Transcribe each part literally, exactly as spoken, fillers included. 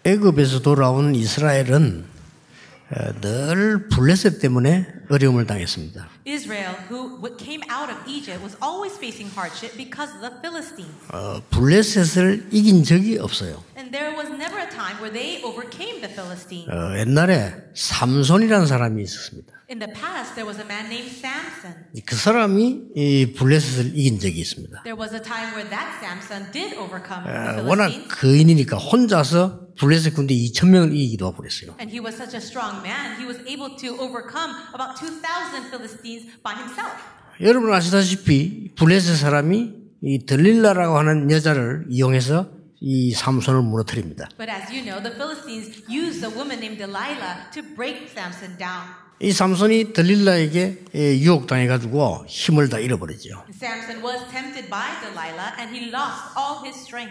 애굽에서 돌아온 이스라엘은 늘 블레셋 때문에 어려움을 당했습니다. Israel, who came out of Egypt, was always facing hardship because of the Philistines. 어, 블레셋을 이긴 적이 없어요. And there was never a time where they overcame the Philistines. 어, 옛날에 삼손이라는 사람이 있었습니다. In the past, there was a man named Samson. 그 사람이 이 블레셋을 이긴 적이 있습니다. There was a time where that Samson did overcome 어, the 워낙 Philistines. 거인이니까 혼자서 블레셋 군대 이천 명을 이기기도 하고 그랬어요. And he was such a strong man, he was able to overcome about two thousand Philistines by himself. 여러분 아시다시피 블레셋 사람이 이 들릴라라고 하는 여자를 이용해서 이 삼손을 무너뜨립니다. But as you know, the Philistines used a woman named Delilah to break Samson down. 이 삼손이 들릴라에게 유혹당해가지고 힘을 다 잃어버리죠. Samson was tempted by Delilah and he lost all his strength.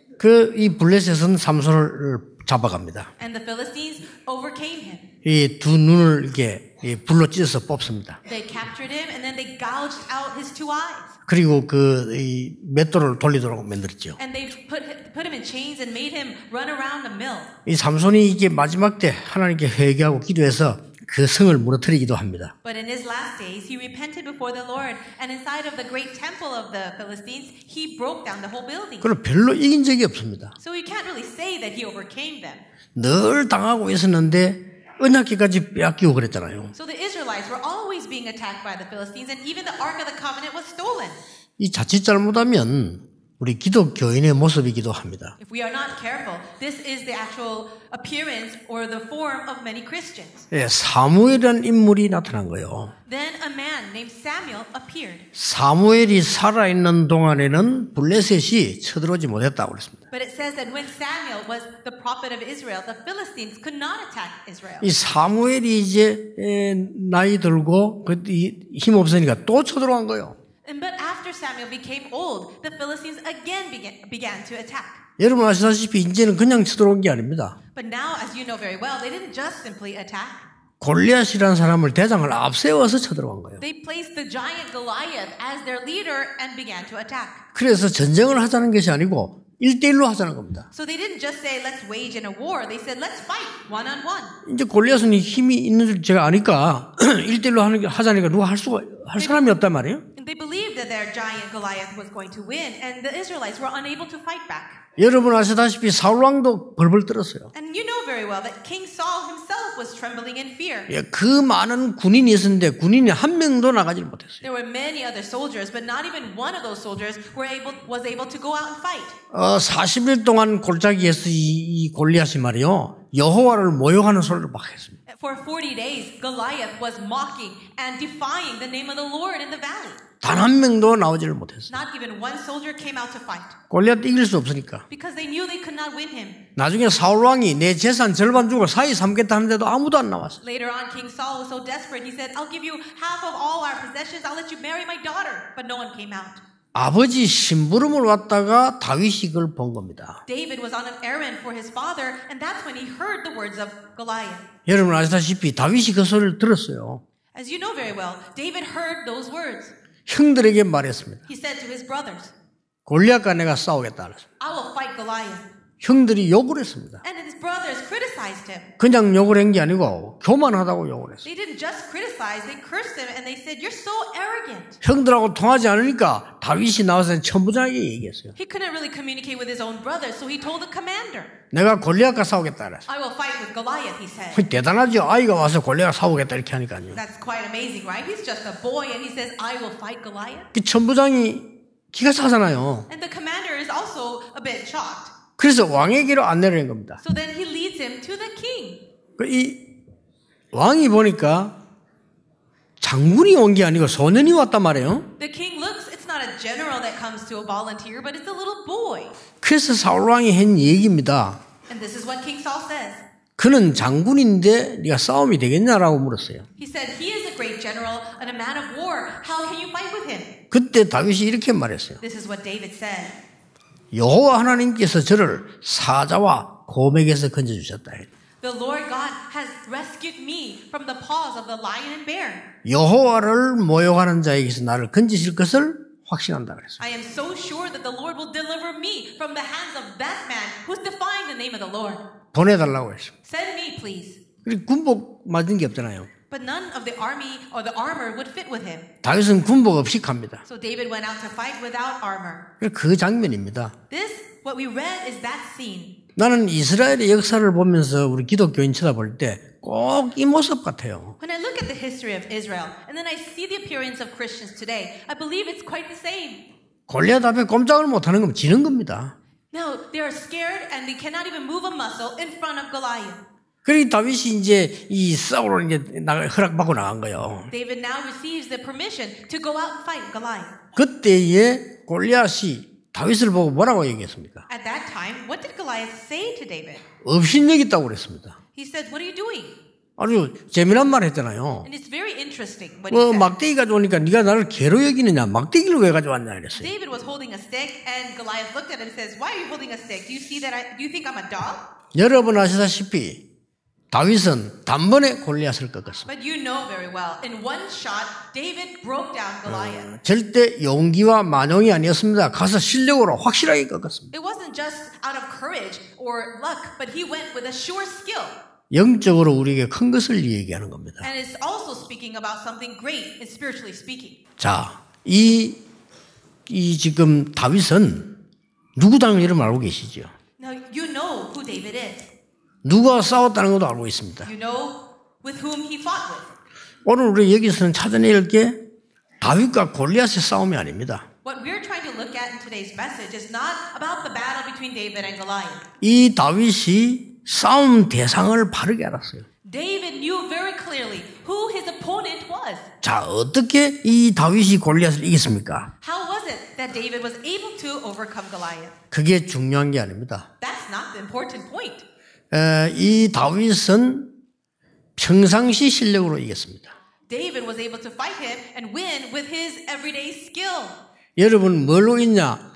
그 이 블레셋은 삼손을 잡아갑니다. And the Philistines overcame him. 이 두 눈을 이렇게 불로 찢어서 뽑습니다. They captured him and then they gouged out his two eyes. 그리고 그 이 맷돌을 돌리도록 만들었죠. And they put put him in chains and made him run around the mill. 이 삼손이 이게 마지막 때 하나님께 회개하고 기도해서 그 성을 무너뜨리기도 합니다. But in his last days, he repented before the Lord, and inside of the great temple of the Philistines, he broke down the whole building. 그럼 별로 이긴 적이 없습니다. So you can't really say that he overcame them. 늘 당하고 있었는데 언약궤까지 빼앗기고 그랬잖아요. So the Israelites were always being attacked by the Philistines, and even the Ark of the Covenant was stolen. 이 자칫 잘못하면 우리 기독교인의 모습이기도 합니다. If we are not careful, this is the actual appearance or the form of many Christians. 예, 사무엘이라는 인물이 나타난 거예요. Then a man named Samuel appeared. 사무엘이 살아있는 동안에는 블레셋이 쳐들어오지 못했다고 그랬습니다. But it says that when Samuel was the prophet of Israel, the Philistines could not attack Israel. 이 사무엘이 이제 나이 들고 힘 없으니까 또 쳐들어간 거예요. And but after Samuel became old, the Philistines again began, began to attack. 여러분 아시다시피 이제는 그냥 쳐들어온 게 아닙니다. But now, as you know very well, they didn't just simply attack. 골리앗이라는 사람을 대장을 앞세워서 쳐들어간 거예요. They placed the giant Goliath as their leader and began to attack. 그래서 전쟁을 하자는 것이 아니고 일대일로 하자는 겁니다. So they didn't just say let's wage in a war. They said let's fight one on one. 이제 골리앗은 힘이 있는 줄 제가 아니까 일대일로 하는 게 하자니까 누가 할 수가 할 사람이 없단 말이에요. They believed that their giant Goliath was going to win, and the Israelites were unable to fight back. 여러분 아시다시피 사울 왕도 벌벌 떨었어요. And you know very well that King Saul himself was trembling in fear. 예, 그 많은 군인이 있었는데 군인이 한 명도 나가지 못했어요. There were many other soldiers, but not even one of those soldiers were able was able to go out and fight. 어, 사십 일 동안 골짜기에서 이, 이 골리앗이 말이요 여호와를 모욕하는 소리를 막 했습니다. For forty days, Goliath was mocking and defying the name of the Lord in the valley. 단 한 명도 나오지를 못했어요. Not even one soldier came out to fight. 골리앗 이길 수 없으니까. Because they knew they could not win him. 나중에 사울 왕이 내 재산 절반 주고 사이 삼겠다 하는데도 아무도 안 나왔어요. Later on, King Saul was so desperate, he said, "I'll give you half of all our possessions. I'll let you marry my daughter." But no one came out. 아버지 심부름을 왔다가 다윗이 그걸 본 겁니다. David was on an errand for his father, and that's when he heard the words of Goliath. 여러분 아시다시피 다윗이 그 소리를 들었어요. As you know very well, David heard those words. 형들에게 말했습니다. He said to his brothers, 골리앗과 내가 싸우겠다. I will fight Goliath. 형들이 욕을 했습니다. And his brothers criticized him. 그냥 욕을 한 게 아니고 교만하다고 욕을 했어요. They didn't just criticize, they cursed him and they said, "You're so arrogant." 형들하고 통하지 않으니까 다윗이 나와서 천부장에게 얘기했어요. He couldn't really communicate with his own brothers, so he told the commander, 내가 골리앗과 싸우겠다 그랬어요. "I will fight with Goliath," he said. 대단하죠. 아이가 와서 골리앗 싸우겠다 이렇게 하니까요. That's quite amazing, right? He's just a boy and he says, "I will fight Goliath." 그 천부장이 기가 차잖아요. And the commander is also a bit shocked. 그래서 왕에게로 안내를 한 겁니다. So then he leads him to the king. 이 왕이 보니까 장군이 온 게 아니고 소년이 왔단 말이에요. The king looks, it's not a general that comes to a volunteer, but it's a little boy. 그래서 사울 왕이 한 얘기입니다. And this is what King Saul says. 그는 장군인데 네가 싸움이 되겠냐라고 물었어요. He said, he is a great general and a man of war. How can you fight with him? 그때 다윗이 이렇게 말했어요. This is what David said. 여호와 하나님께서 저를 사자와 곰에게서 건져주셨다. The Lord God has rescued me from the paws of the lion and bear. 여호와를 모욕하는 자에게서 나를 건지실 것을 확신한다 그랬어요. I am so sure that the Lord will deliver me from the hands of that man who's defying the name of the Lord. 보내달라고 했어요. Send me, please. 그리고 군복 맞은 게 없잖아요. But none of the army or the armor would fit with him. 다윗은 군복 없이 갑니다. So David went out to fight without armor. 그 장면입니다. This, what we read, is that scene. 나는 이스라엘의 역사를 보면서 우리 기독교인 쳐다볼 때 꼭 이 모습 같아요. When I look at the history of Israel, and then I see the appearance of Christians today, I believe it's quite the same. 골리앗 앞에 꼼짝을 못하는 건 지는 겁니다. No, they are scared and they cannot even move a muscle in front of Goliath. 그리고 다윗이 이제 이 싸우러 이제 나가 허락받고 나간 거예요. David now receives the permission to go out and fight Goliath. 그때에 골리앗이 다윗을 보고 뭐라고 얘기했습니까? At that time, what did Goliath say to David? 업신여겼다고 그랬습니다. He said, "What are you doing?" 아주 재미난 말 했잖아요. And it's very interesting what he 뭐 said. 막대기 가져오니까 네가 나를 개로 여기느냐, 막대기를 왜 가져왔냐 이랬어요. David was holding a stick, and Goliath looked at him and says, "Why are you holding a stick? Do you see that? I, do you think I'm a dog?" 여러분 아시다시피 다윗은 단번에 골리앗을 꺾었습니다. But you know very well, in one shot, David broke down Goliath. 절대 용기와 만용이 아니었습니다. 가서 실력으로 확실하게 꺾었습니다. It wasn't just out of courage or luck, but he went with a sure skill. 영적으로 우리에게 큰 것을 얘기하는 겁니다. And it's also speaking about something great, and spiritually speaking. 자, 이, 이 지금 다윗은 누구 당연히를 알고 계시죠? Now, you know who David is. 누가 싸웠다는 것도 알고 있습니다. You know with whom he fought with. 오늘 우리 여기서는 찾아낼 게 다윗과 골리앗의 싸움이 아닙니다. What we're trying to look at in today's message is not about the battle between David and Goliath. 이 다윗이 싸움 대상을 바르게 알았어요. David knew very clearly who his opponent was. 자, 어떻게 이 다윗이 골리앗을 이겼습니까? How was it that David was able to overcome Goliath? 그게 중요한 게 아닙니다. That's not the important point. 에, 이 다윗은 평상시 실력으로 이겼습니다. David was able to fight him and win with his everyday skill. 여러분 뭘로 있냐?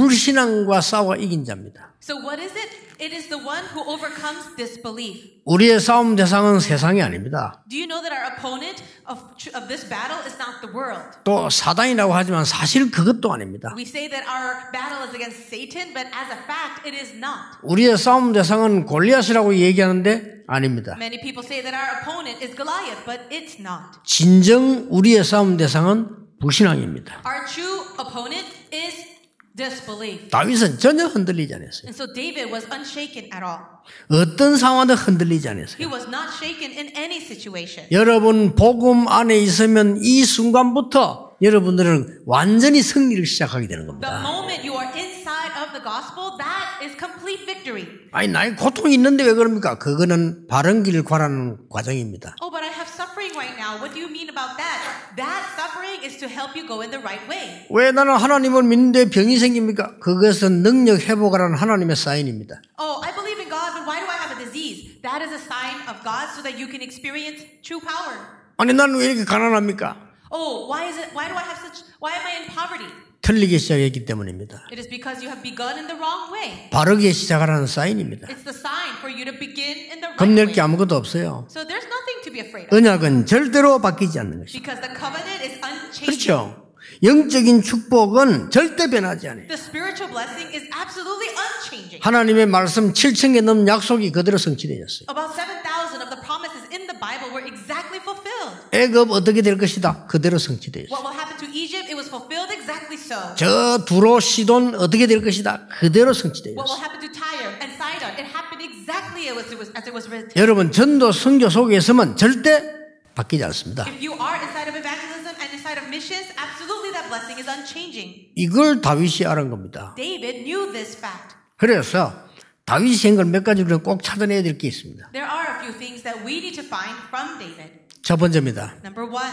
불신앙과 싸워 이긴 자입니다. So what is it? It is the one who overcomes disbelief. 우리의 싸움 대상은 세상이 아닙니다. Do you know that our opponent of, of this battle is not the world? 또 사단이라고 하지만 사실 그것도 아닙니다. We say that our battle is against Satan, but as a fact, it is not. 우리의 싸움 대상은 골리앗이라고 얘기하는데 아닙니다. Many people say that our opponent is Goliath, but it's not. 진정 우리의 싸움 대상은 불신앙입니다. Our true opponent is disbelief. 다윗은 전혀 흔들리지 않았어요. And so David was unshaken at all. 어떤 상황도 흔들리지 않았어요. He was not shaken in any situation. 여러분 복음 안에 있으면 이 순간부터 여러분들은 완전히 승리를 시작하게 되는 The 겁니다. moment you are inside of the gospel, that is complete victory. 아니 나의 고통이 있는데 왜 그럽니까? 그거는 바른 길을 가라는 과정입니다. Oh, but I have suffering right now. What do you mean about that? That suffering is to help you go in the right way. 왜 나는 하나님을 믿는데 병이 생깁니까? 그것은 능력 회복하라는 하나님의 사인입니다. Oh, I believe in God, but why do I have a disease? That is a sign of God so that you can experience true power. 아니 나는 왜 이렇게 가난합니까? Oh, why is it? Why do I have such? Why am I in poverty? 틀리게 시작했기 때문입니다. It is because you have begun in the wrong way. 바르게 시작하라는 사인입니다. It's the sign for you to begin in the right 겁낼 way. 게 아무것도 없어요. So there's nothing to be afraid of. 언약은 절대로 바뀌지 않는 것입니다. Because the covenant is unchanging. 그렇죠. 영적인 축복은 절대 변하지 않아요. The spiritual blessing is absolutely unchanging. 하나님의 말씀 칠천 개 넘는 약속이 그대로 성취되었어요. About seven thousand of the promises in the Bible were exactly fulfilled. 애굽 어떻게 될 것이다. 그대로 성취되었어요. What will happen to Egypt? It was fulfilled exactly so. 저 두로 시돈 어떻게 될 것이다. 그대로 What will 성취되었어요. happen to Tyre and Sidon? It happened exactly as it was, as it was written. 여러분 전도 선교 속에 있으면 절대 바뀌지 않습니다. If you are inside of evangelism and inside of missions, absolutely that blessing is unchanging. 이걸 다윗이 알은 겁니다. David knew this fact. 그래서 다윗이 한 걸 몇 가지를 꼭 찾아내야 될 게 있습니다. There are a few things that we need to find from David. 첫 번째입니다. Number one,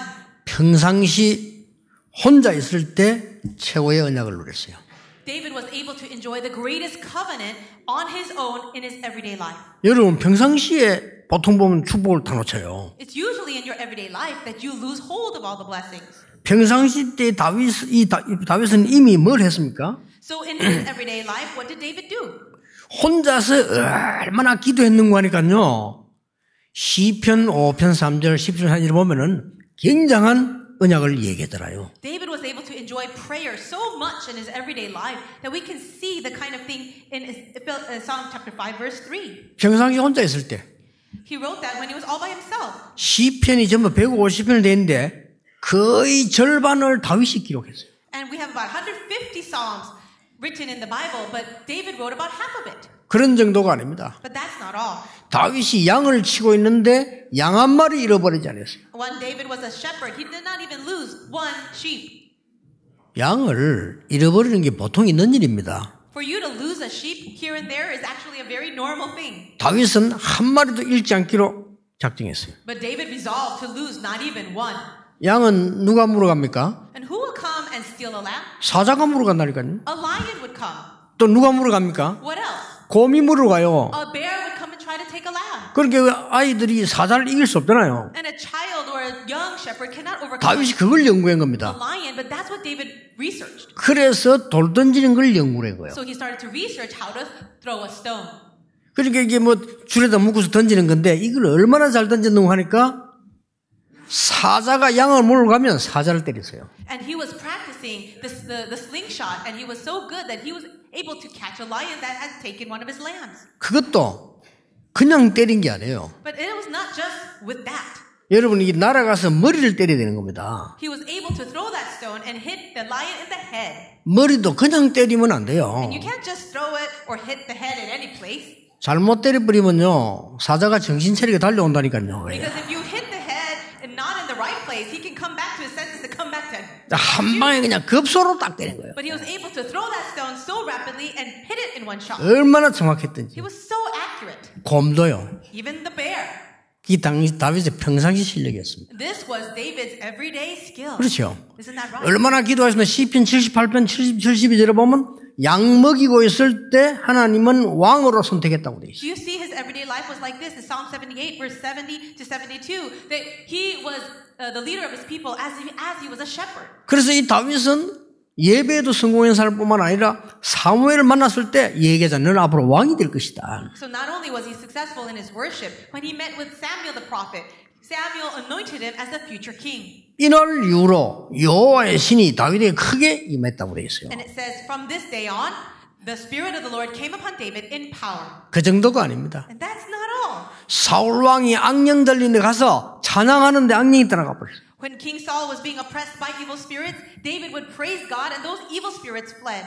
평상시 혼자 있을 때 최고의 언약을 누렸어요. David was able to enjoy the greatest covenant on his own in his everyday life. 여러분 평상시에 보통 보면 축복을 다 놓쳐요. It's usually in your everyday life that you lose hold of all the blessings. 평상시 때 다윗, 이 다, 다윗은 이미 뭘 했습니까? So in his everyday life, what did David do? 혼자서 얼마나 기도했는가 하니까요. 시편 오 편 삼 절 십 절 사 절 보면은 굉장한 언약을 얘기하더라요. David was able to enjoy enjoy prayer so much in his everyday life that we can see the kind of thing in Psalm chapter five verse three. 평상시 혼자 있을 때 He wrote that when he was all by himself. 시편이 전부 백오십 편이 되는데 거의 절반을 다윗이 기록했어요. And we have about one hundred fifty psalms written in the Bible, but David wrote about half of it. 그런 정도가 아닙니다. But that's not all. 다윗이 양을 치고 있는데 양 한 마리 잃어버리지 않았어요. When David was a shepherd, he did not even lose one sheep. 양을 잃어버리는 게 보통 있는 일입니다. For you to lose a sheep here and there is actually a very normal thing. 다윗은 한 마리도 잃지 않기로 작정했어요. But David resolved to lose not even one. 양은 누가 물어갑니까? And who will come and steal a lamb? 사자가 물어간다니까요. A lion would come. 또 누가 물어갑니까? What else? 곰이 물어가요. A bear would come and try to take a lamb. 그러니까 아이들이 사자를 이길 수 없잖아요. And a child or a young shepherd cannot overcome 다윗이 그걸 연구한 a 겁니다. lion, but that's what David researched. 그래서 돌 던지는 걸 연구한 거예요. So he started to research how to throw a stone. 그러니까 이게 뭐 줄에다 묶어서 던지는 건데 이걸 얼마나 잘 던졌는고 하니까 사자가 양을 몰아가면 사자를 때렸어요. And he was practicing this, the, the slingshot, and he was so good that he was able to catch a lion that had taken one of his lambs. 그것도 그냥 때린 게 아니에요. But it was not just with that. 여러분 이게 날아가서 머리를 때려야 되는 겁니다. He was able to throw that stone and hit the lion in the head. 머리도 그냥 때리면 안 돼요. And you can't just throw it or hit the head at any place. 잘못 때려버리면요 사자가 정신 차리게 달려온다니까요. Because if you hit the head and not in the right place, he can come back to his senses and come back to 한 방에 그냥 급소로 딱 때린 거예요. But he was able to throw that stone so rapidly and hit it in one shot. 얼마나 정확했던지. He was so accurate. 곰도요. Even the bear. 이 당시 다윗의 평상시 실력이었습니다. This was David's everyday skill. 그렇죠. Isn't that right? 얼마나 기도하시면 시편 칠십팔 편 칠십, 칠십이 절에 보면 양 먹이고 있을 때 하나님은 왕으로 선택했다고 돼 있어요. Do you see his everyday life was like this in Psalm seventy-eight verse seventy to seventy-two that he was uh, the leader of his people as he, as he was a shepherd. 그래서 이 다윗은 예배에도 성공한 사람뿐만 아니라 사무엘을 만났을 때 얘기하자 너는 앞으로 왕이 될 것이다. So not only was he successful in his worship, when he met with Samuel the prophet, Samuel anointed him as the future king. 이날 이후로 여호와의 신이 다윗에게 크게 임했다고 돼 있어요. And it says from this day on, the spirit of the Lord came upon David in power. 그 정도가 아닙니다. And that's not all. 사울 왕이 악령 들린 데 가서 찬양하는데 악령이 떠나가 버렸어요. When King Saul was being oppressed by evil spirits, David would praise God and those evil spirits fled.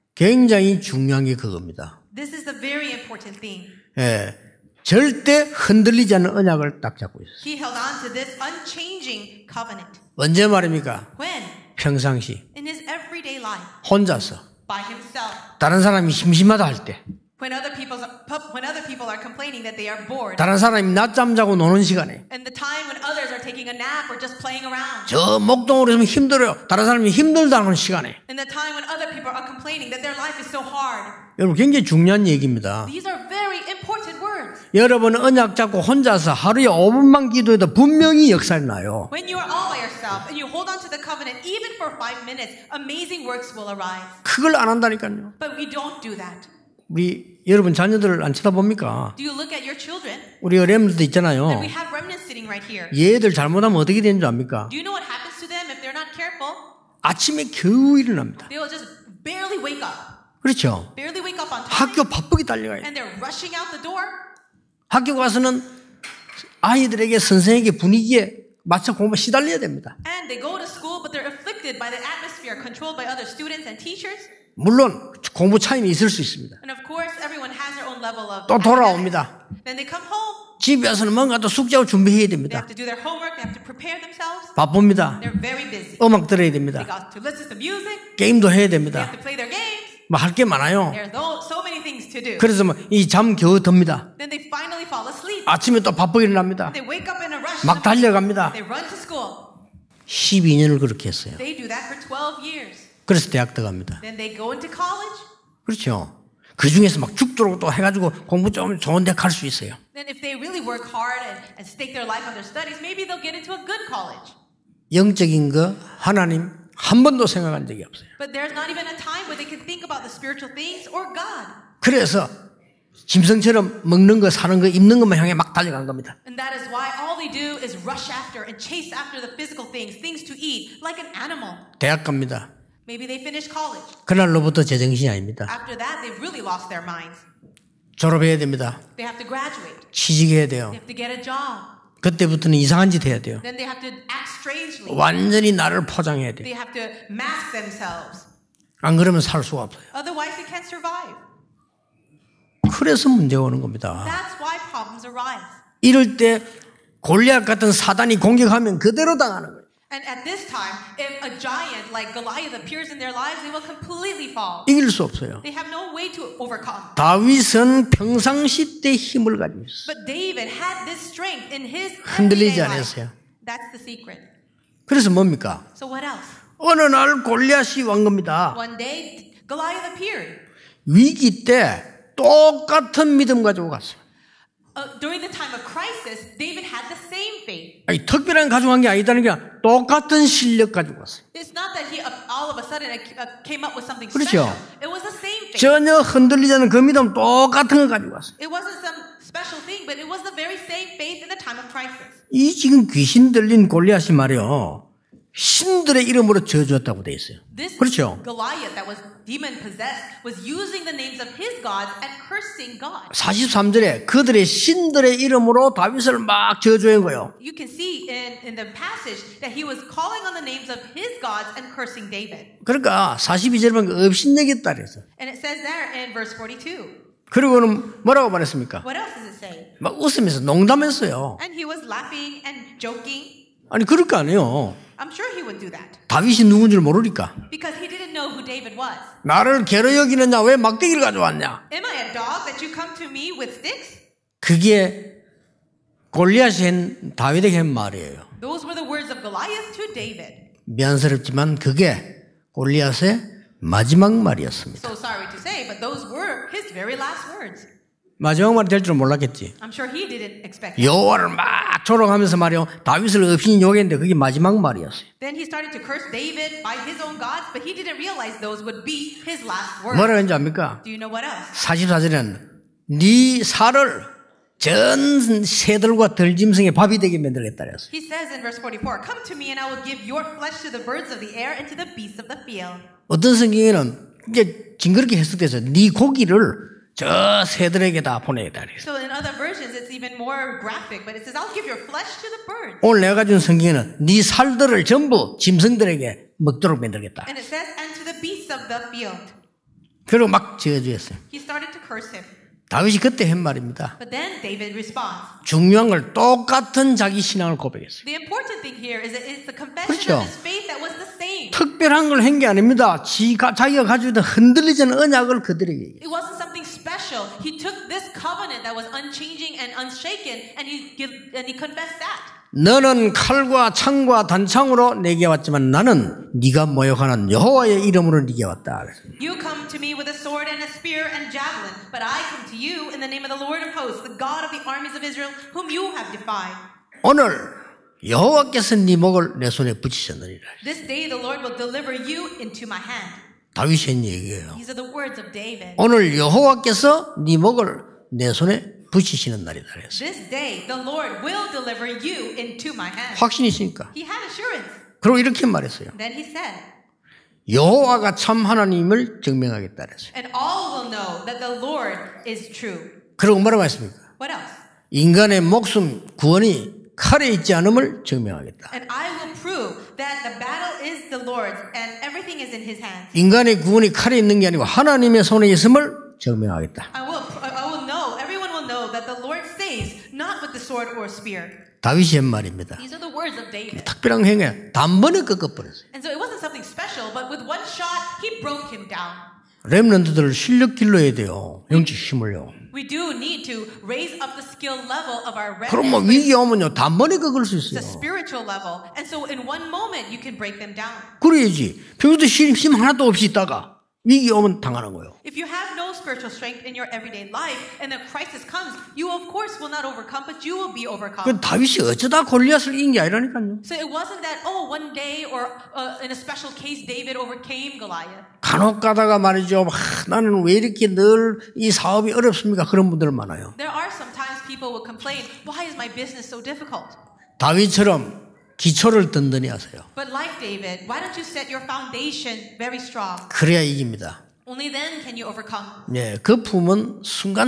굉장히 중요한 게 그겁니다. This is the very important thing. 예, 절대 흔들리지 않는 언약을 딱 잡고 있어요. He held on to this unchanging covenant. 언제 말입니까? When? 평상시 In his everyday life. 혼자서 By himself. 다른 사람이 심심하다 할 때 When other, people's, when other people are complaining that they are bored. 다른 사람이 낮잠 자고 노는 시간에 And the time when others are taking a nap or just playing around. 저 목동으로 있으면 힘들어요. 다른 사람이 힘들다는 시간에 And the time when other people are complaining that their life is so hard. 여러분 굉장히 중요한 얘기입니다. These are very important words. 여러분은 언약 잡고 혼자서 하루에 오 분만 기도해도 분명히 역사가 나요. When you are all by yourself and you hold on to the covenant even for five minutes, amazing works will arise. 그걸 안 한다니까요. But we don't do that. 우리 여러분 자녀들을 안 쳐다봅니까? Do you look at your children? 우리 어렘들도 있잖아요. And we have remnants sitting right here. 얘들 잘못하면 어떻게 되는 줄 압니까? Do you know what happens to them if they're not careful? 아침에 겨우 일어납니다. They will just barely wake up. 그렇죠. Barely wake up on time. 학교 바쁘게 달려가요. And they're rushing out the door. 학교 가서는 아이들에게 선생에게 분위기에 맞춰 공부 시달려야 됩니다. And they go to school, but they're afflicted by the atmosphere controlled by other students and teachers. 물론 공부 차이는 있을 수 있습니다. And of course, everyone has their own level of 또 돌아옵니다. Then they come home. 집에 와서는 뭔가 또 숙제하고 준비해야 They 됩니다. have to do their homework. They have to prepare themselves. 바쁩니다. They're very busy. 음악 들어야 They 됩니다. got to listen to music. 게임도 해야 They 됩니다. have to play their games. 뭐 할 게 많아요. There are so, so many things to do. 그래서 뭐 이 잠 겨우 듭니다. Then they finally fall asleep. 아침에 또 바쁘게 일어납니다. They wake up in a rush. 막 달려갑니다. They run to school. 십이 년을 그렇게 했어요. They do that for twelve years. 그래서 대학 들어갑니다. Then they go into college. 그렇죠. 그 중에서 막 죽도록 또 해가지고 공부 좀 좋은 데 갈 수 있어요. Then if they really work hard and, and stake their life on their studies, maybe they'll get into a good college. 영적인 거 하나님 한 번도 생각한 적이 없어요. But there's not even a time where they can think about the spiritual things or God. 그래서 짐승처럼 먹는 거 사는 거 입는 것만 향해 막 달려간 겁니다. And that is why all they do is rush after and chase after the physical things, things to eat, like an animal. 대학 갑니다. Maybe they finished college. 그날로부터 제정신이 아닙니다. After that, they've really lost their minds. 졸업해야 됩니다. They have to graduate. 취직해야 돼요. They have to get a job. 그때부터는 이상한 짓 해야 돼요. Then they have to act strangely. 완전히 나를 포장해야 돼요. They have to mask themselves. 안 그러면 살 수가 없어요. Otherwise, they can't survive. 그래서 문제가 오는 겁니다. That's why problems arise. 이럴 때 골리앗 같은 사단이 공격하면 그대로 당하는 거예요. And at this time, if a giant like Goliath appears in their lives, they will completely fall. 이길 수 없어요. They have no way to overcome. 다윗은 평상시 때 힘을 가지고 있어요. But David had this strength in his 흔들리지 everyday life. 않았어요. That's the secret. 그래서 뭡니까? So what else? 어느 날 골리앗이 왕 겁니다. One day, Goliath appeared. 위기 때 똑같은 믿음 가지고 갔어요. Uh, during the time of crisis, David had the same faith. 아니, 특별한 가져간 게 아니다는 게 똑같은 실력 가지고 왔어요. It's not that he uh, all of a sudden uh, came up with something 그렇죠. special. It was the same faith. 전혀 흔들리지 않는 그 믿음 똑같은 거 가지고 왔어요. It wasn't some special thing, but it was the very same faith in the time of crisis. 이 지금 귀신 들린 골리앗이 말이요. 신들의 이름으로 저주했다고 돼 있어요. This 그렇죠. Goliath that was demon possessed was using the names of his gods and cursing God. 사십삼 절에 그들의 신들의 이름으로 다윗을 막 저주한 거예요. You can see in, in the passage that he was calling on the names of his gods and cursing David. 그러니까 사십이 절에 보면 업신여겼다 그랬어요. And it says there in verse forty-two. 그리고는 뭐라고 말했습니까? What else does it say? 막 웃으면서 농담했어요. And he was laughing and joking. 아니 그럴 거 아니에요. I'm sure he would do that. 다윗이 누군 줄 모르니까. Because he didn't know who David was. 나를 괴로 여기느냐 왜 막대기를 가져왔냐. Am I a dog that you come to me with sticks? 그게 골리앗이 한 다윗에게 한 말이에요. Those were the words of Goliath to David. 미안스럽지만 그게 골리앗의 마지막 말이었습니다. So sorry to say, but those were his very last words. 마지막 말이 될 줄 몰랐겠지. I'm sure he didn't expect that. 여호와를 막 조롱하면서 말이요. 다윗을 업신이 욕했는데 그게 마지막 말이었어요. Then he started to curse David by his own gods, but he didn't realize those would be his last words. 뭐라고 했는지 압니까? Do you know what else? 사십사 절에는 네 살을 전 새들과 들짐승의 밥이 되게 만들겠다 그랬어요. He says in verse forty-four, Come to me and I will give your flesh to the birds of the air and to the beasts of the field. 어떤 성경에는 이제 징그럽게 해석돼서 네 고기를 저 새들에게 다 보내겠다 그랬어요. So in other versions it's even more graphic, but it says, I'll give your flesh to the birds. 오늘 내가 가진 성경에는 네 살들을 전부 짐승들에게 먹도록 만들겠다. And it says, and to the beasts of the field. 그리고 막 저주했어요. He started to curse him. 다윗이 그때 한 말입니다. But then David responds. 중요한 걸 똑같은 자기 신앙을 고백했어요. The important thing here is that it's the confession 그렇죠. of his faith that was the same. 특별한 걸 한 게 아닙니다. 지가, 자기가 가지고 있던 흔들리지 않는 언약을 그들에게 얘기해요. It wasn't something special. He took this covenant that was unchanging and unshaken, and he give, and he confessed that. 너는 칼과 창과 단창으로 내게 왔지만 나는 네가 모욕하는 여호와의 이름으로 네게 왔다. You come to me with a sword and a spear and javelin, but I come to you in the name of the Lord of hosts, the God of the armies of Israel, whom you have defied. 오늘 여호와께서 네 목을 내 손에 붙이셨느니라. This day the Lord will deliver you into my hand. 다윗이 한 얘기예요. These are the words of David. 오늘 여호와께서 네 목을 내 손에 붙이시는 날이다. 그래서 This day the Lord will deliver you into my hand. 확신이 있으니까. He had assurance. 그리고 이렇게 말했어요. Then he said, 여호와가 참 하나님을 증명하겠다. 그랬어요. and all will know that the Lord is true. 그리고 뭐라고 했습니까? What else? 인간의 목숨 구원이 칼에 있지 않음을 증명하겠다. And I will prove that the battle is the Lord's and everything is in his hands. 인간의 구원이 칼에 있는 게 아니고 하나님의 손에 있음을 증명하겠다. I will, I will know, everyone will know that the Lord saves not with the sword or spear. 다윗이 한 말입니다. These are the words of David. 특별한 행위 단번에 꺾어버렸어요. And so it wasn't something special, but with one shot, he broke him down. 렘넌트들 실력 길러야 돼요. 영적 힘을요. We do need to raise up the skill level of our 그럼 뭐 remnants. 위기 오면요 단번에 꺾을 수 It's a 있어요. spiritual level. And so in one moment, you can break them down. 그래야지. 평소에 힘, 힘 하나도 없이 있다가 위기 오면 당하는 거예요. If you have no spiritual strength in your everyday life and the crisis comes, you of course will not overcome, but you will be overcome. 그 다윗이 어쩌다 골리앗을 이긴 게 아니라니까요. So it wasn't that, oh, one day or uh, in a special case, David overcame Goliath. 간혹 가다가 말이죠. 아, 나는 왜 이렇게 늘 이 사업이 어렵습니까? 그런 분들 많아요. There are sometimes people will complain, why is my business so difficult? 다윗처럼 기초를 든든히 하세요. But like David, why don't you set your foundation very strong? 그래야 이깁니다. Only then can you overcome. 네, 그 품은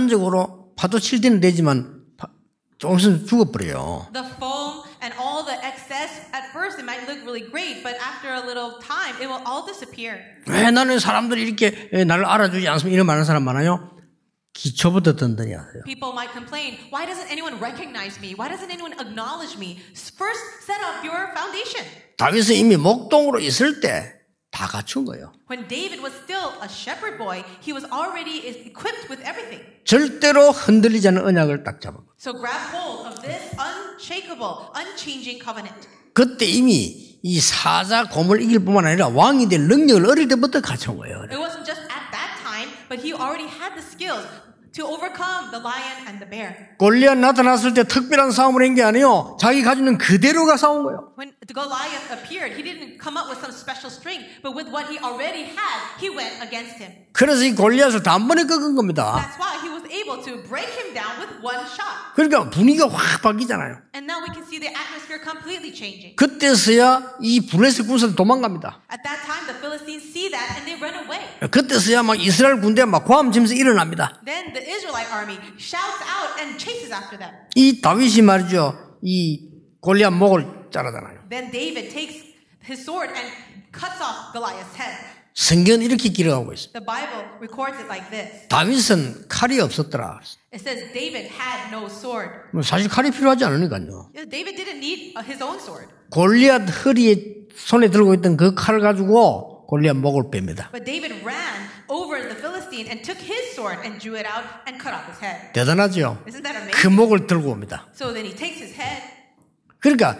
순간적으로 파도 칠 때는 되지만 조금 있으면 죽어버려요. The foam and all the excess, at first it might look really great, but after a little time, it will all disappear. 왜 나는 사람들이 이렇게 나를 알아주지 않습니까? 이런 많은 사람 많아요. 기초부터 든든히 하세요. People might complain, why doesn't anyone recognize me? Why doesn't anyone acknowledge me? First, set up your foundation. 다윗은 이미 목동으로 있을 때 다 갖춘 거예요. When David was still a shepherd boy, he was already equipped with everything. 절대로 흔들리지 않는 언약을 딱 잡은 거예요. So grab hold of this unshakable, unchanging covenant. 그때 이미 이 사자 곰을 이길 뿐만 아니라 왕이 될 능력을 어릴 때부터 갖춘 거예요. It wasn't just at that time, but he already had the skills to overcome the lion and the bear. 골리앗 나타났을 때 특별한 싸움을 한 게 아니에요. 자기 가지고 있는 그대로가 싸운 거예요. When Goliath appeared, he didn't come up with some special strength, but with what he already had, he went against him. 그래서 이 골리앗을 단번에 꺾은 겁니다. That's why he was able to break him down with one shot. 그러니까 분위기가 확 바뀌잖아요. And now we can see the atmosphere completely changing. 그때서야 이 블레셋 군사들 도망갑니다. At that time, the Philistines see that and they run away. 그때서야 막 이스라엘 군대가 막 고함치면서 일어납니다. Then the Israelite army shouts out and chases after them. 이 다윗이 말이죠. 이 골리앗 목을 자르잖아요. Then David takes his sword and cuts off Goliath's head. 성경은 이렇게 기록하고 있습니다. The Bible records it like this. 다윗은 칼이 없었더라. It says David had no sword. 사실 칼이 필요하지 않으니까요. David didn't need his own sword. 골리앗 허리에 손에 들고 있던 그 칼을 가지고 골리앗 목을 뺍니다. But David ran over the Philistine and took his sword and drew it out and cut off his head. 대단하죠? Isn't that 그 amazing? 목을 들고 옵니다. So then he takes his head. 그러니까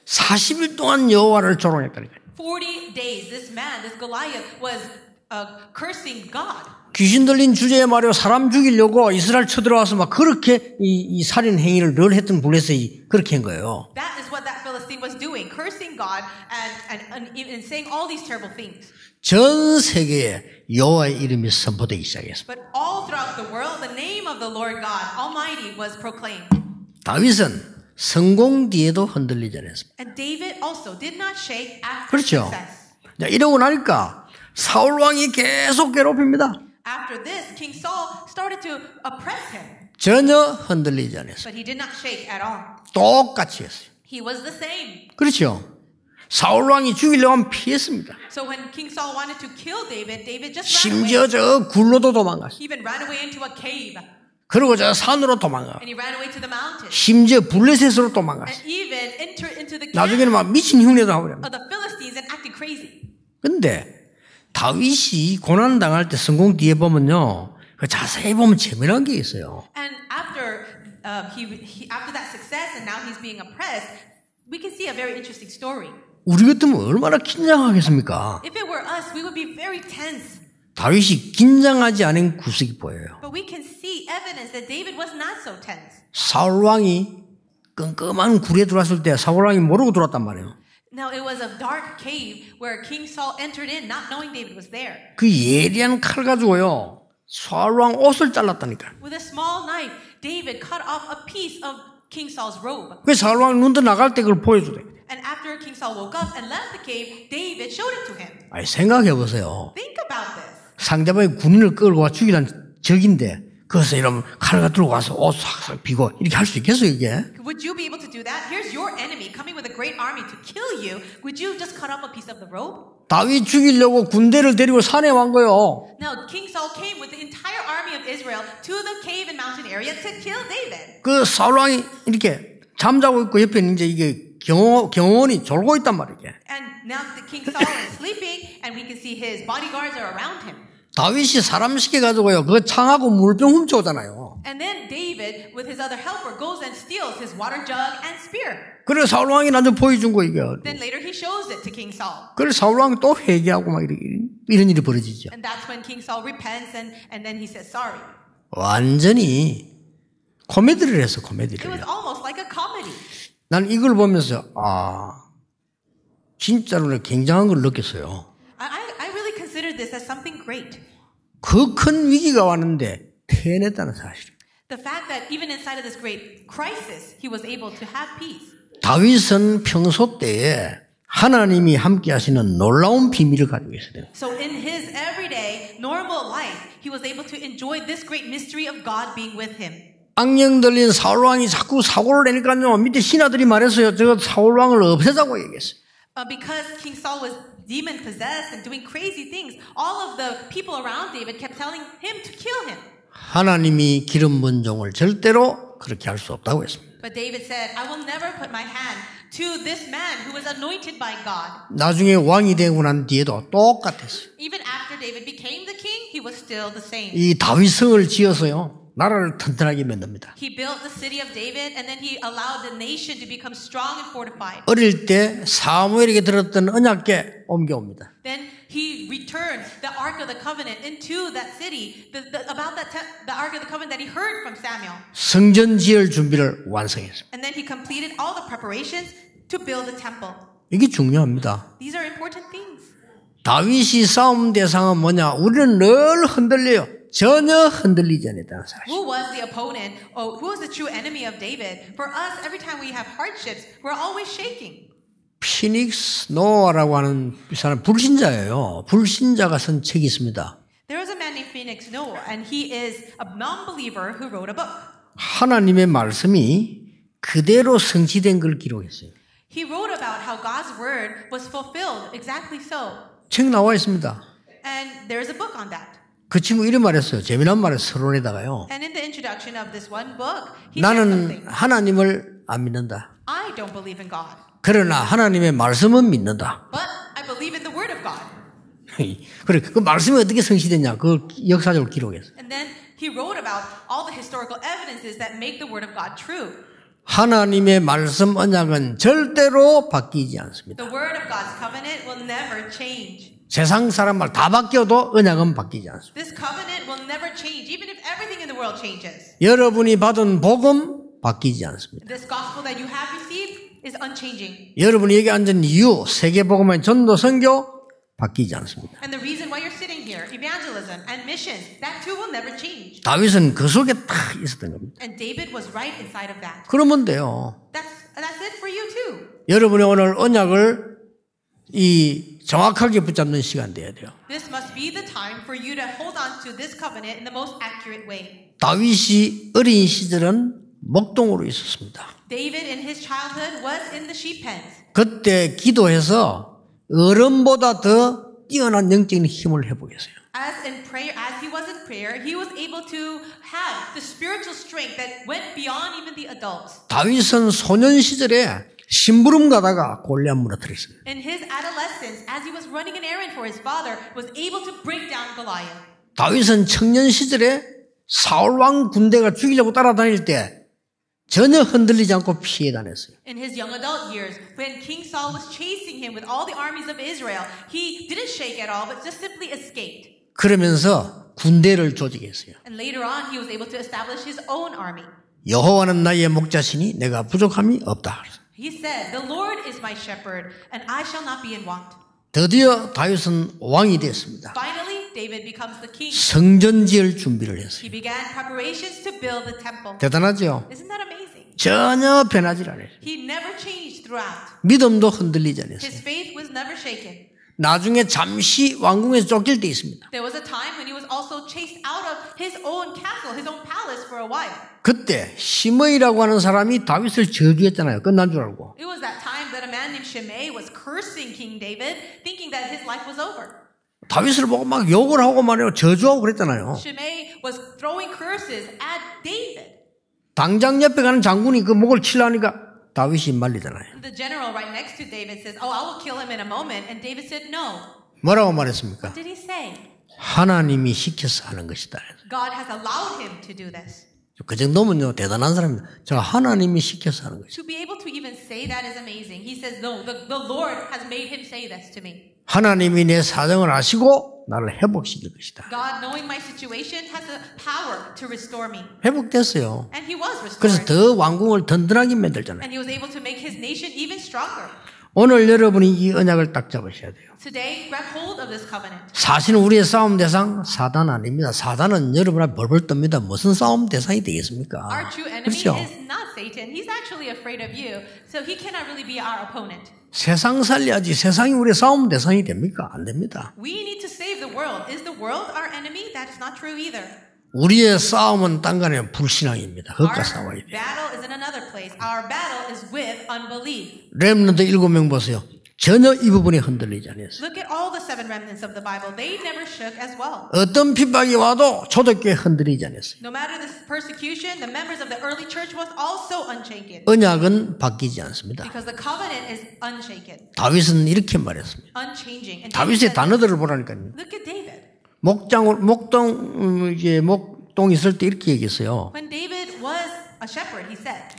사십 일 동안 여호와를 조롱했다니까요. forty days, this man, this Goliath, was uh, cursing God. 귀신 들린 주제에 말이요 사람 죽이려고 이스라엘 쳐들어와서 막 그렇게 이, 이 살인 행위를 늘 했던 블레셋이 그렇게 한 거예요. That is what that Philistine was doing, cursing God and, and, and, and saying all these terrible things. 전 세계에 여호와의 이름이 선포되기 시작했습니다. But all throughout the world, the name of the Lord God Almighty was proclaimed. 다윗은 성공 뒤에도 흔들리지 않았습니다. And David also did not shake after 그렇죠. success. 자, 이러고 나니까 사울 왕이 계속 괴롭힙니다. After this, King Saul started to oppress him, 전혀 흔들리지 않았어요. but he did not shake at all. 똑같이 했어요. He was the same. 그렇죠. 사울 왕이 죽이려고 하면 피했습니다. So when King Saul wanted to kill David, David just ran away. 심지어 저 굴로도 도망갔어요. He even ran away into a cave. 그리고 저 산으로 도망가. And he ran away to the mountain. 심지어 블레셋으로 도망갔어요. And even entered into the camp 나중에는 막 미친 흉내도 하고 그래요. of the Philistines and acted crazy. 근데 다윗이 고난 당할 때 성공 뒤에 보면요, 그 자세히 보면 재미난 게 있어요. And after uh, he, he after that success and now he's being oppressed, we can see a very interesting story. 우리 같으면 얼마나 긴장하겠습니까? If it were us, we would be very tense. 다윗이 긴장하지 않은 구석이 보여요. But we can see evidence that David was not so tense. 사울 왕이 끔끔한 굴에 들어왔을 때 사울 왕이 모르고 들어왔단 말이에요. Now it was a dark cave where King Saul entered in, not knowing David was there. 그 예리한 칼 가지고요, 사울 왕 옷을 잘랐다니까. With a small knife, David cut off a piece of King Saul's robe. 그 사울 왕 눈도 나갈 때 그걸 보여주대. And after King Saul woke up and left the cave, David showed it to him. 아니 생각해 보세요. Think about this. 상대방이 군인을 끌고 와 죽이란 적인데 그래서 이러면 칼을 들고 와서 옷 싹싹 비고 이렇게 할 수 있겠어요 이게? Would you be able to do that? Here's your enemy coming with a great army to kill you. Would you just cut off a piece of the robe? 다윗 죽이려고 군대를 데리고 산에 온 거요. Now, King Saul came with the entire army of Israel to the cave and mountain area to kill David. 그 사울 왕이 이렇게 잠자고 있고 옆에 이제 이게 경호, 경호원이 졸고 있단 말이에요. And now the King Saul is sleeping, and we can see his bodyguards are around him. 다윗이 사람 시켜가지고요, 그 창하고 물병 훔쳐오잖아요. And then David, with his other helper, goes and steals his water jug and spear. 그래 사울 왕이 나중에 보여준 거 이게. Then later he shows it to King Saul. 그래 사울 왕이 또 회개하고 막 이렇게 이런 일이 벌어지죠. And that's when King Saul repents, and, and then he says sorry. 완전히 코미디를 했어, It 코미디를. was almost like a comedy. 난 이걸 보면서 아 진짜로 굉장한 걸 느꼈어요. I, I, I really consider this as something great. 그 큰 위기가 왔는데 태어났다는 사실. The fact that even inside of this great crisis, he was able to have peace. 다윗은 평소 때에 하나님이 함께 하시는 놀라운 비밀을 가지고 있어요. So in his everyday normal life, he was able to enjoy this great mystery of God being with him. 악령 들린 사울 왕이 자꾸 사고를 내니까요. 밑에 신하들이 말했어요. 저 사울 왕을 없애자고 얘기했어요. Uh, because King Saul was demon possessed and doing crazy things, all of the people around David kept telling him to kill him. 하나님이 기름 부은 종을 절대로 그렇게 할 수 없다고 했습니다. But David said, I will never put my hand to this man who was anointed by God. 나중에 왕이 되고 난 뒤에도 똑같았어요. Even after David became the king, he was still the same. 이 다윗성을 지어서요. 나라를 튼튼하게 만듭니다. He built the city of David and then he allowed the nation to become strong and fortified. 어릴 때 사무엘에게 들었던 언약궤 옮겨옵니다. Then he returned the Ark of the Covenant into that city, the, the, about that te- the Ark of the Covenant that he heard from Samuel. 성전 지을 준비를 완성했습니다. And then he completed all the preparations to build the temple. 이게 중요합니다. These are important things. 다윗이 싸움 대상은 뭐냐? 우리는 늘 흔들려요. 전혀 흔들리지 않았다는 사실. Who was the opponent? Or who was the true enemy of David? For us, every time we have hardships, we're always shaking. 피닉스 노아라고 하는 사람 불신자예요. 불신자가 쓴 책이 있습니다. There was a man named Phoenix Noah, and he is a non-believer who wrote a book. 하나님의 말씀이 그대로 성취된 걸 기록했어요. He wrote about how God's word was fulfilled exactly so. 책 나와 있습니다. And there's a book on that. 그 친구 이런 말했어요. 재미난 말을 서론에다가요. And in the introduction of this one book, he said 나는 something. 하나님을 안 믿는다. I don't believe in God, 그러나 하나님의 말씀은 믿는다. but I believe in the word of God. 그래, 그 말씀이 어떻게 성취됐냐? 그 역사적으로 기록했어요. And then he wrote about all the historical evidences that make the word of God true. 하나님의 말씀 언약은 절대로 바뀌지 않습니다. The word of God's covenant will never change. 세상 사람 말 다 바뀌어도 언약은 바뀌지 않습니다. This covenant will never change, even if everything in the world changes. 여러분이 받은 복음 바뀌지 않습니다. This gospel that you have received is unchanging. 여러분이 여기 앉은 이유, 세계복음의 전도 선교 바뀌지 않습니다. And the reason why you're sitting here, evangelism and missions, that too will never change. 다윗은 그 속에 딱 있었던 겁니다. And David was right inside of that. 그러면 돼요. That's, that's it for you too. 여러분이 오늘 언약을 이 정확하게 붙잡는 시간 돼야 돼요. This must be the time for you to hold on to this covenant in the most accurate way. 다윗이 어린 시절은 목동으로 있었습니다. David in his childhood was in the sheep pens. 그때 기도해서 어른보다 더 뛰어난 영적인 힘을 회복했어요. As in prayer, as he was in prayer, he was able to have the spiritual strength that went beyond even the adults. 다윗은 소년 시절에 심부름 가다가 골리앗 무너뜨렸어요. In his adolescence, as he was running an errand for his father, was able to break down Goliath. 다윗은 청년 시절에 사울 왕 군대가 죽이려고 따라다닐 때 전혀 흔들리지 않고 피해 다녔어요. In his young adult years, when King Saul was chasing him with all the armies of Israel, he didn't shake at all, but just simply escaped. 그러면서 군대를 조직했어요. And later on, he was able to establish his own army. 여호와는 나의 목자시니 내가 부족함이 없다. He said, "The Lord is my shepherd, and I shall not be in want." 드디어 다윗은 왕이 됐습니다. Finally, David becomes the king. 성전 지을 준비를 했어요. He began preparations to build the temple. 대단하죠? Isn't that amazing? 전혀 변하지 않아요. He never changed throughout. 믿음도 흔들리지 않았어요. His faith was never shaken. 나중에 잠시 왕궁에서 쫓길 때 있습니다. There was a time when he was also chased out of his own castle, his own palace for a while. 그때 시므이라고 하는 사람이 다윗을 저주했잖아요. 끝난 줄 알고. It was that time that a man named Shimei was cursing King David, thinking that his life was over. 다윗을 보고 막 욕을 하고 말이에요. 저주하고 그랬잖아요. Shimei was throwing curses at David. 당장 옆에 가는 장군이 그 목을 치려니까 다윗이 말리잖아요. The general right next to David says, "Oh, I will kill him in a moment." And David said, "No." 뭐라고 말했습니까? What did he say? 하나님이 시켜서 하는 것이다. God has allowed him to do this. 그 정도면요 대단한 사람입니다. 저 하나님이 시켜서 하는 것이다. To be able to even say that is amazing. He says, "No, the, the Lord has made him say this to me." 하나님이 내 사정을 아시고 나를 회복시킬 것이다. God, knowing my situation, has the power to restore me. 회복됐어요. And he was 그래서 restored. 더 왕궁을 든든하게 만들잖아요. And he was able to make his nation even stronger. 오늘 여러분이 이 언약을 딱 잡으셔야 돼요. Today, grab hold of this covenant. 사실은 우리의 싸움 대상 사단 아닙니다. 사단은 여러분 앞에 벌벌 뜹니다. 무슨 싸움 대상이 되겠습니까? Our true enemy 그렇죠? is not Satan. He's actually afraid of you. So he cannot really be our opponent. 세상 살려야지 세상이 우리의 싸움 대상이 됩니까? 안 됩니다. We need to save the world. Is the world our enemy? That is not true either. 우리의 싸움은 딴 간에 불신앙입니다. 그것과 Our 싸워야 돼요. battle is in another place. Our battle is with unbelief. 렘넌트 일곱 명 보세요. 전혀 이 부분이 흔들리지 않았어요. Look at all the seven remnants of the Bible. They never shook as well. 어떤 핍박이 와도 초대교회 흔들리지 않았어요. No matter the persecution, the members of the early church was also unshaken. 언약은 바뀌지 않습니다. Because the covenant is unshaken, 다윗은 이렇게 말했습니다. unchanging. And David 다윗의 said, 단어들을 보라니까요. look at David. 목장 목동 음, 이제 목동 있을 때 이렇게 얘기했어요. When David was a shepherd, he said,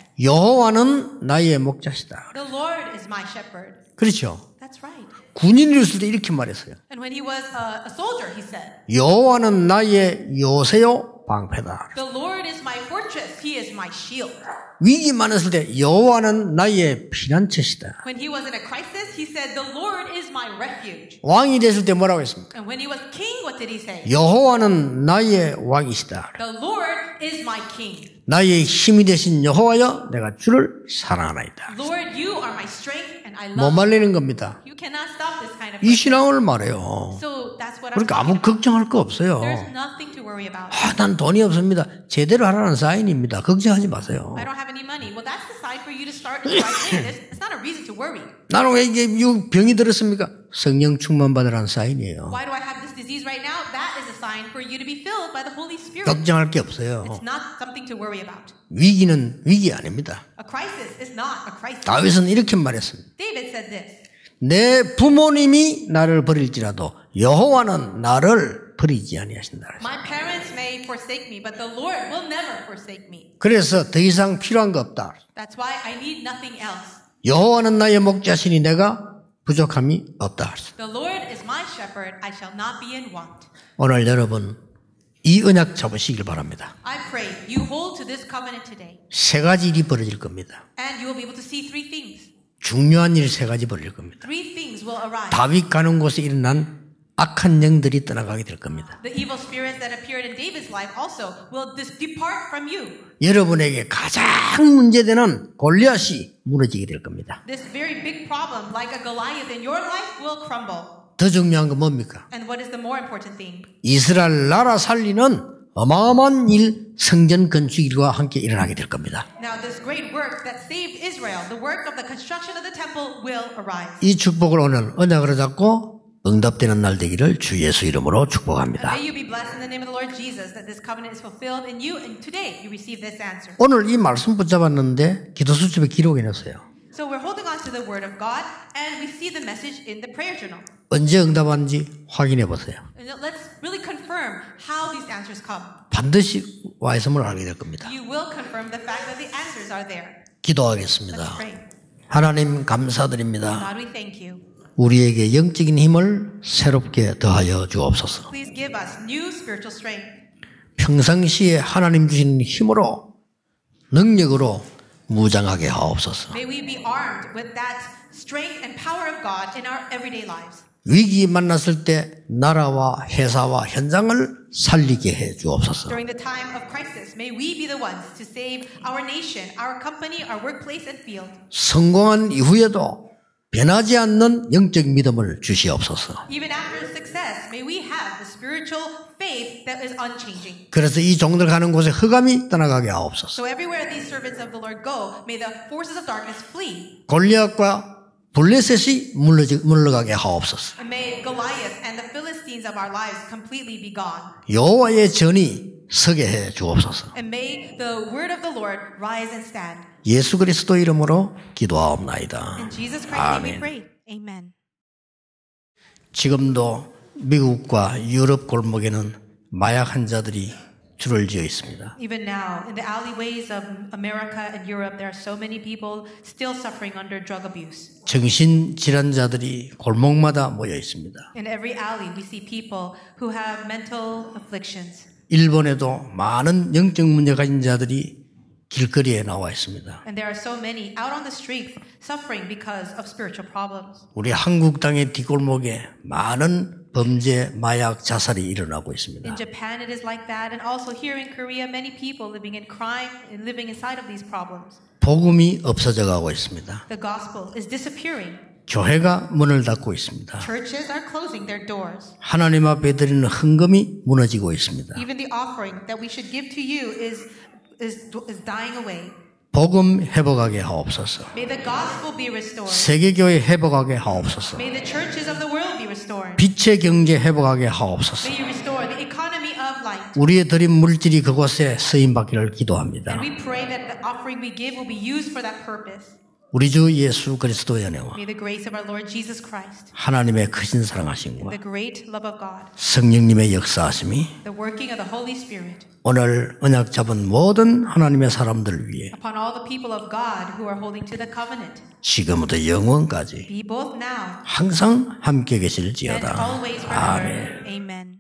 여호와는 나의 목자시다. the Lord is my shepherd. 그렇죠. That's right. 군인이었을 때 이렇게 말했어요. And when he was a, a soldier, he said, 여호와는 나의 요새요 방패다. the Lord is my fortress. He is my shield. 위기 많았을 때 여호와는 나의 피난처시다. When he was in a crisis, he said, the Lord is my refuge. 왕이 됐을 때 뭐라고 했습니까? And when he was king, what did he say? 여호와는 나의 왕이시다. The Lord is my king. 나의 힘이 되신 여호와여 내가 주를 사랑하나이다. Lord, you are my strength and I 못 love you. 말리는 겁니다. You cannot stop this kind of 이 thing. 신앙을 말해요. So that's what I'm 그러니까 talking 아무 about. 걱정할 거 없어요. There's nothing to worry about. 아, 난 돈이 없습니다. 제대로 하라는 사인입니다. 걱정하지 마세요. I don't have any money. Well, that's the sign for you to start in the right way. It's it's not a reason to worry. 나는 왜 이게 병이 들었습니까? 성령 충만 받으라는 사인이에요. Why do I have this disease right now? That is a sign for you to be filled by the Holy Spirit. 걱정할 게 없어요. It's not something to worry about. 위기는 위기 아닙니다. A crisis is not a crisis. 다윗은 이렇게 말했습니다. David said this. 내 부모님이 나를 버릴지라도 여호와는 나를 버리지 아니하신다. My parents may forsake me, but the Lord will never forsake me. 그래서 더 이상 필요한 거 없다. That's why I need nothing else. 여호와는 나의 목자시니 내가 부족함이 없다. The Lord is my shepherd. I shall not be in want. 오늘 여러분 이 언약 잡으시길 바랍니다. I pray you hold to this covenant today, 세 가지 일이 벌어질 겁니다. and you will be able to see three things. 중요한 일 세 가지 벌어질 겁니다. Three things will arise. 다윗 가는 곳에 일어난 악한 영들이 떠나가게 될 겁니다. The evil spirits that appeared in David's life also will dis- depart from you. 여러분에게 가장 문제되는 골리앗이 무너지게 될 겁니다. This very big problem, like a Goliath in your life, will crumble. 더 중요한 건 뭡니까? And what is the more important thing? 이스라엘 나라 살리는 어마어마한 일, 성전 건축 일과 함께 일어나게 될 겁니다. Now, this great work that saved Israel, the work of the construction of the temple, will arise. 이 축복을 오늘 언약으로 잡고 응답되는 날 되기를 주 예수 이름으로 And 축복합니다. may you be blessed in the name of the Lord Jesus, that this covenant is fulfilled in you, and today you receive this answer. 오늘 이 말씀 붙잡았는데 기도 수첩에 기록해 놨어요. So we're holding on to the word of God, and we see the message in the prayer journal. 언제 응답한지 확인해 보세요. And let's really confirm how these answers come. 반드시 와 있음을 알게 될 겁니다. You will confirm the fact that the answers are there. 기도하겠습니다. Let's pray. 하나님 감사드립니다. God, we thank you. 우리에게 영적인 힘을 새롭게 더하여 주옵소서. Please give us new spiritual strength. 평상시에 하나님 주신 힘으로 능력으로 무장하게 하옵소서. May we be armed with that strength and power of God in our everyday lives. 위기 만났을 때 나라와 회사와 현장을 살리게 해 주옵소서. During the time of crisis, may we be the ones to save our nation, our company, our workplace and field. 성공한 이후에도 변하지 않는 영적 믿음을 주시옵소서. Even after success, may we have the spiritual faith that is unchanging. 그래서 이 종들 가는 곳에 흑암이 떠나가게 하옵소서. So everywhere these servants of the Lord go, may the forces of darkness flee. 골리앗과 블레셋이 물러지, 물러가게 하옵소서. And may Goliath and the Philistines of our lives completely be gone. 여호와의 전이 서게 해 주옵소서. And may the word of the Lord rise and stand. 예수 그리스도 이름으로 기도하옵나이다. In Jesus Christ's name we pray. Amen. 지금도 미국과 유럽 골목에는 마약 환자들이 줄을 지어 있습니다. Even now, in the alleyways of America and Europe, there are so many people still suffering under drug abuse. 정신 질환자들이 골목마다 모여 있습니다. In every alley, we see people who have mental afflictions. 일본에도 많은 영적 문제 가진 자들이 길거리에 나와 있습니다. And there are so many out on the streets suffering because of spiritual problems. 우리 한국 땅의 뒷골목에 많은 범죄, 마약, 자살이 일어나고 있습니다. In Japan, it is like that, and also here in Korea, many people living in crime and living inside of these problems. 복음이 없어져 가고 있습니다. The gospel is disappearing. 교회가 문을 닫고 있습니다. Churches are closing their doors. 하나님 앞에 드리는 헌금이 무너지고 있습니다. Even the offering that we should give to you is is is dying away. 복음 회복하게 하옵소서. May the gospel be restored. 세계교회 회복하게 하옵소서. May the churches of the world be restored. 빛의 경제 회복하게 하옵소서. May you restore the economy of light. 우리의 드린 물질이 그곳에 쓰임 받기를 기도합니다. And we pray that the offering we give will be used for that purpose. 우리 주 예수 그리스도의 은혜와 May the grace of our Lord Jesus Christ, 하나님의 크신 사랑하심과 the great love of God, 성령님의 역사하심이 the working of the Holy Spirit, 오늘 언약 잡은 모든 하나님의 사람들을 위해 upon all the people of God who are holding to the covenant, 지금부터 영원까지 be both now 항상 함께 and 계실지어다. always 아멘. forever. Amen.